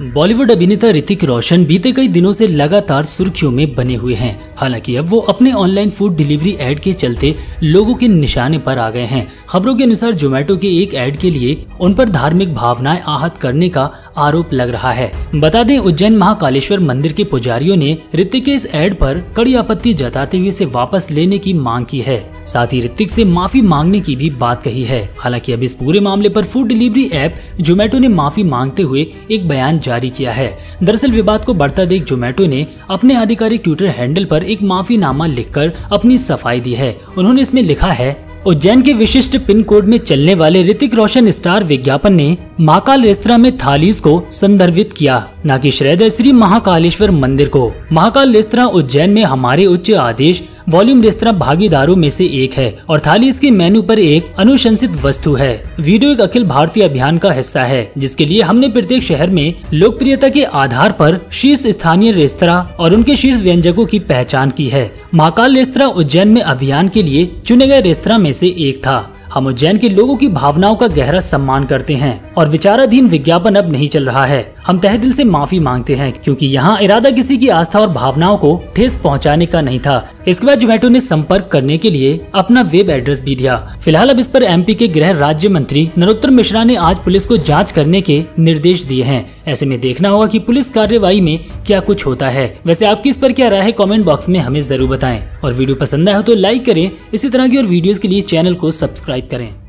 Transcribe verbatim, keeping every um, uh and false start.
बॉलीवुड अभिनेता ऋतिक रोशन बीते कई दिनों से लगातार सुर्खियों में बने हुए हैं। हालांकि अब वो अपने ऑनलाइन फूड डिलीवरी ऐड के चलते लोगों के निशाने पर आ गए हैं। खबरों के अनुसार जोमेटो के एक ऐड के लिए उन पर धार्मिक भावनाएं आहत करने का आरोप लग रहा है। बता दें, उज्जैन महाकालेश्वर मंदिर के पुजारियों ने ऋतिक के इस ऐड पर कड़ी आपत्ति जताते हुए इसे वापस लेने की मांग की है। साथ ही ऋतिक से माफी मांगने की भी बात कही है। हालांकि अब इस पूरे मामले पर फूड डिलीवरी ऐप जोमेटो ने माफी मांगते हुए एक बयान जारी किया है। दरअसल विवाद को बढ़ता देख जोमेटो ने अपने आधिकारिक ट्विटर हैंडल पर एक माफीनामा लिखकर अपनी सफाई दी है। उन्होंने इसमें लिखा है, उज्जैन के विशिष्ट पिन कोड में चलने वाले ऋतिक रोशन स्टार विज्ञापन ने महाकाल रेस्तरां में थालीज को संदर्भित किया, न कि श्रीधर श्री महाकालेश्वर मंदिर को। महाकाल रेस्तरां उज्जैन में हमारे उच्च आदेश वॉल्यूम रेस्तरां भागीदारों में से एक है और थाली इसके मेन्यू पर एक अनुशंसित वस्तु है। वीडियो एक अखिल भारतीय अभियान का हिस्सा है, जिसके लिए हमने प्रत्येक शहर में लोकप्रियता के आधार पर शीर्ष स्थानीय रेस्तरां और उनके शीर्ष व्यंजकों की पहचान की है। महाकाल रेस्तरां उज्जैन में अभियान के लिए चुने गए रेस्तरां में से एक था। हम उज्जैन के लोगों की भावनाओं का गहरा सम्मान करते हैं और विचाराधीन विज्ञापन अब नहीं चल रहा है। हम तहे दिल से माफी मांगते हैं, क्योंकि यहाँ इरादा किसी की आस्था और भावनाओं को ठेस पहुँचाने का नहीं था। इसके बाद जोमेटो ने संपर्क करने के लिए अपना वेब एड्रेस भी दिया। फिलहाल अब इस पर एमपी के गृह राज्य मंत्री नरोत्तम मिश्रा ने आज पुलिस को जाँच करने के निर्देश दिए हैं। ऐसे में देखना होगा कि पुलिस कार्यवाही में क्या कुछ होता है। वैसे आपकी इस पर क्या राय है, कमेंट बॉक्स में हमें जरूर बताएं और वीडियो पसंद आया हो तो लाइक करें। इसी तरह की और वीडियोस के लिए चैनल को सब्सक्राइब करें।